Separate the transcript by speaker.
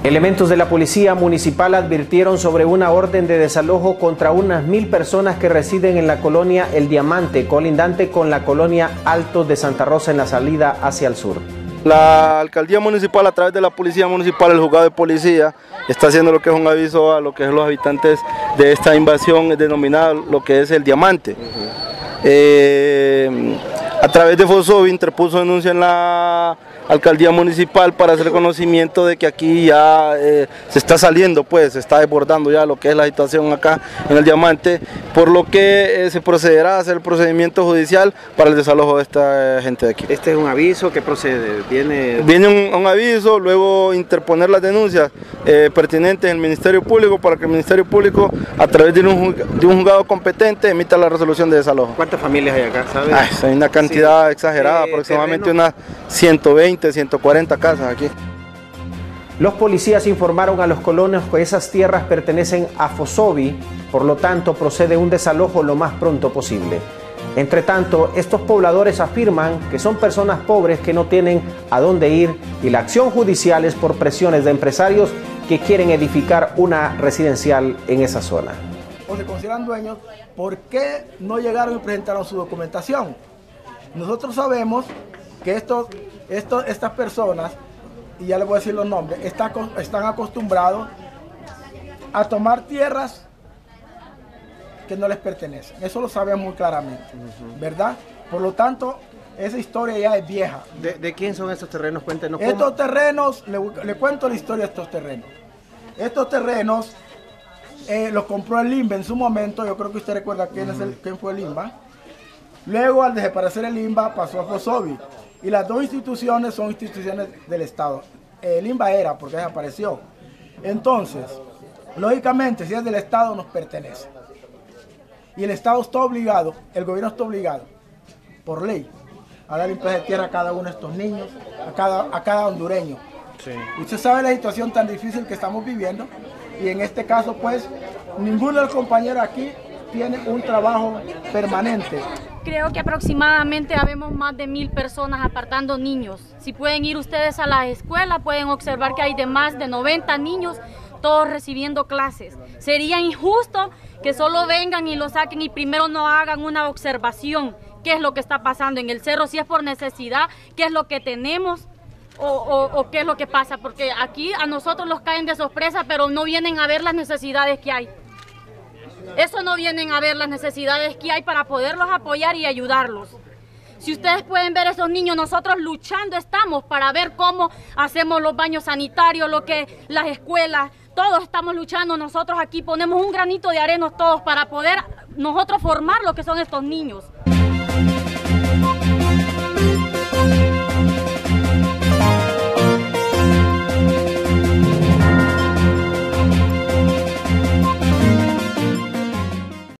Speaker 1: Elementos de la Policía Municipal advirtieron sobre una orden de desalojo contra unas 1000 personas que residen en la colonia El Diamante, colindante con la colonia Altos de Santa Rosa en la salida hacia el sur.
Speaker 2: La alcaldía municipal, a través de la policía municipal, el juzgado de policía, está haciendo lo que es un aviso a lo que es los habitantes de esta invasión denominada lo que es El Diamante. A través de Fosobi interpuso denuncia en la alcaldía municipal para hacer conocimiento de que aquí ya se está saliendo, pues se está desbordando ya lo que es la situación acá en El Diamante, por lo que se procederá a hacer el procedimiento judicial para el desalojo de esta gente de aquí.
Speaker 1: Este es un aviso que procede, viene
Speaker 2: un aviso, luego interponer las denuncias pertinentes en el Ministerio Público para que el Ministerio Público, a través de un juzgado competente, emita la resolución de desalojo.
Speaker 1: ¿Cuántas familias hay acá, sabes?
Speaker 2: Hay una cantidad exagerada, aproximadamente unas 120, 140 casas aquí.
Speaker 1: Los policías informaron a los colonos que esas tierras pertenecen a Fosobi, por lo tanto procede un desalojo lo más pronto posible. Entre tanto, estos pobladores afirman que son personas pobres que no tienen a dónde ir y la acción judicial es por presiones de empresarios que quieren edificar una residencial en esa zona.
Speaker 3: O se consideran dueños, ¿por qué no llegaron y presentaron su documentación? Nosotros sabemos que estas personas, y ya les voy a decir los nombres, están acostumbrados a tomar tierras que no les pertenecen. Eso lo sabemos muy claramente, ¿verdad? Por lo tanto, esa historia ya es vieja.
Speaker 1: ¿De quién son estos terrenos? Cuéntenos.
Speaker 3: Estos terrenos, le cuento la historia de estos terrenos. Estos terrenos los compró el INBA en su momento. Yo creo que usted recuerda quién fue el INBA. Luego, al desaparecer el INBA, pasó a Fosobi. Y las dos instituciones son instituciones del Estado. El INBA era porque desapareció. Entonces, lógicamente, si es del Estado, nos pertenece. Y el Estado está obligado, el gobierno está obligado, por ley, a dar impuestos de tierra a cada uno de estos niños, a cada hondureño. Sí. Usted sabe la situación tan difícil que estamos viviendo, y en este caso, pues, ninguno de los compañeros aquí tiene un trabajo permanente.
Speaker 4: Creo que aproximadamente habemos más de 1000 personas apartando niños. Si pueden ir ustedes a la escuela, pueden observar que hay de más de 90 niños, todos recibiendo clases. Sería injusto que solo vengan y lo saquen y primero no hagan una observación. ¿Qué es lo que está pasando en el cerro? Si es por necesidad, ¿qué es lo que tenemos? O qué es lo que pasa, porque aquí a nosotros los caen de sorpresa, pero no vienen a ver las necesidades que hay. Eso no vienen a ver las necesidades que hay para poderlos apoyar y ayudarlos. Si ustedes pueden ver esos niños, nosotros luchando estamos para ver cómo hacemos los baños sanitarios, las escuelas, todos estamos luchando. Nosotros aquí ponemos un granito de arena todos para poder nosotros formar lo que son estos niños.